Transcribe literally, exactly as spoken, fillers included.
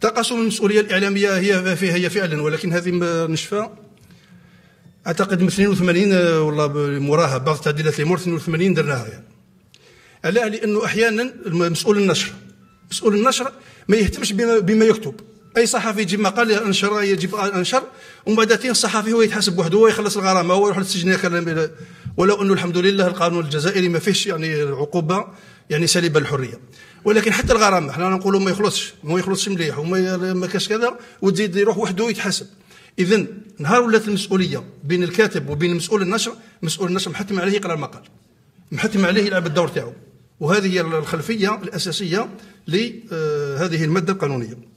تقاسم المسؤوليه الاعلاميه هي فيها هي فعلا، ولكن هذه نشفى اعتقد من اثنين وثمانين والله موراها بعض التعديلات اللي مور اثنين وثمانين درناها يعني. علاه؟ لانه احيانا مسؤول النشر مسؤول النشر ما يهتمش بما, بما يكتب. اي صحفي يجيب مقال انشر يجيب انشر ومن بعد الصحفي هو يتحاسب وحده، هو يخلص الغرامه، هو يروح للسجن. ولو انه الحمد لله القانون الجزائري ما فيهش يعني عقوبه يعني سالبه الحريه، ولكن حتى الغرامه حنا نقولوا ما يخلصش ما يخلصش مليح وما ما كاش كذا وتزيد يروح وحده يتحاسب. اذا نهار ولات المسؤوليه بين الكاتب وبين مسؤول النشر، مسؤول النشر محتم عليه يقرا المقال، محتم عليه يلعب الدور تاعو، وهذه هي الخلفيه الاساسيه لهذه الماده القانونيه.